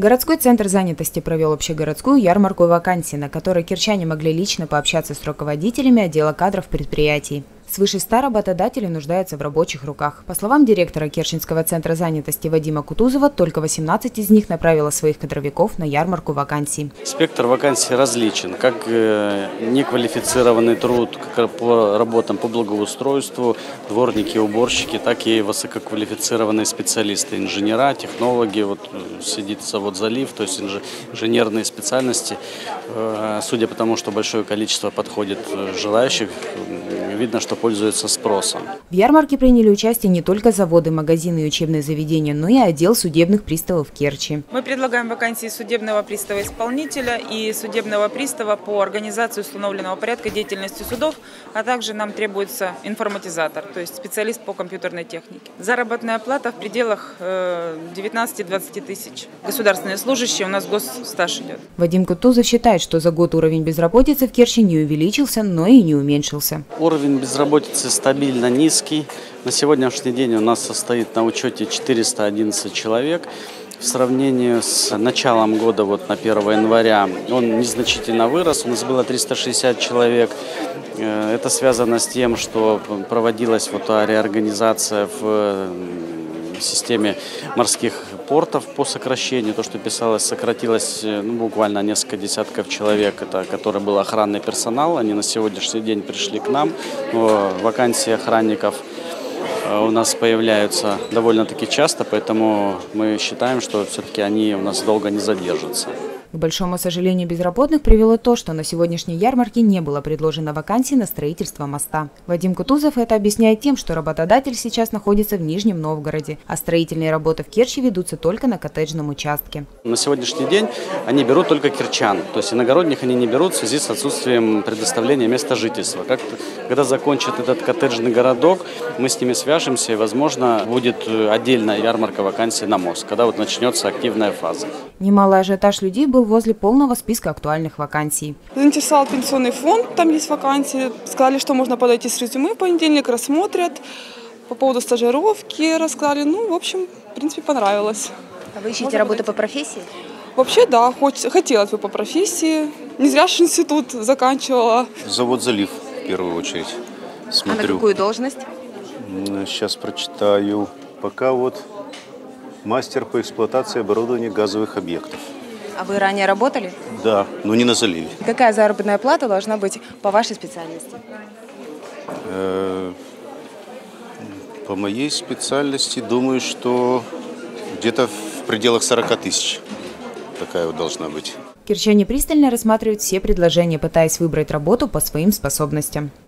Городской центр занятости провел общегородскую ярмарку вакансий, на которой кирчане могли лично пообщаться с руководителями отдела кадров предприятий. Свыше 100 работодателей нуждаются в рабочих руках. По словам директора Керченского центра занятости Вадима Кутузова, только 18 из них направило своих кадровиков на ярмарку вакансий. Спектр вакансий различен, как неквалифицированный труд, как по работам по благоустройству, дворники, уборщики, так и высококвалифицированные специалисты, инженера, технологи, вот сидит завод «Залив», то есть инженерные специальности. Судя по тому, что большое количество подходит желающих, видно, что пользуется спросом. В ярмарке приняли участие не только заводы, магазины и учебные заведения, но и отдел судебных приставов Керчи. Мы предлагаем вакансии судебного пристава-исполнителя и судебного пристава по организации установленного порядка деятельности судов, а также нам требуется информатизатор, то есть специалист по компьютерной технике. Заработная плата в пределах 19-20 тысяч. Государственные служащие, у нас госстаж идет. Вадим Кутузов считает, что за год уровень безработицы в Керчи не увеличился, но и не уменьшился. Уровень безработицы стабильно низкий. На сегодняшний день у нас состоит на учете 411 человек. В сравнении с началом года, вот на 1 января, он незначительно вырос. У нас было 360 человек. Это связано с тем, что проводилась реорганизация в системе морских портов по сокращению. То, что писалось, сократилось буквально несколько десятков человек, это который был охранный персонал. Они на сегодняшний день пришли к нам. Вакансии охранников у нас появляются довольно-таки часто, поэтому мы считаем, что все-таки они у нас долго не задержатся. К большому сожалению безработных привело то, что на сегодняшней ярмарке не было предложено вакансий на строительство моста. Вадим Кутузов это объясняет тем, что работодатель сейчас находится в Нижнем Новгороде, а строительные работы в Керчи ведутся только на коттеджном участке. На сегодняшний день они берут только керчан, то есть иногородних они не берут в связи с отсутствием предоставления места жительства. Когда закончат этот коттеджный городок, мы с ними свяжемся и, возможно, будет отдельная ярмарка вакансий на мост, когда начнется активная фаза. Немалый ажиотаж людей был возле полного списка актуальных вакансий. Заинтересовал пенсионный фонд, там есть вакансии. Сказали, что можно подойти с резюме в понедельник, рассмотрят. По поводу стажировки рассказали. В общем, в принципе, понравилось. А вы ищете работу по профессии? Вообще, да, хотелось бы по профессии. Не зря же институт заканчивала. Завод «Залив» в первую очередь. Смотрю. А на какую должность? Сейчас прочитаю. Пока мастер по эксплуатации оборудования газовых объектов. А вы ранее работали? Да, но не на заливе. Какая заработная плата должна быть по вашей специальности? По моей специальности, думаю, что где-то в пределах 40 тысяч. Такая должна быть. Керчане пристально рассматривают все предложения, пытаясь выбрать работу по своим способностям.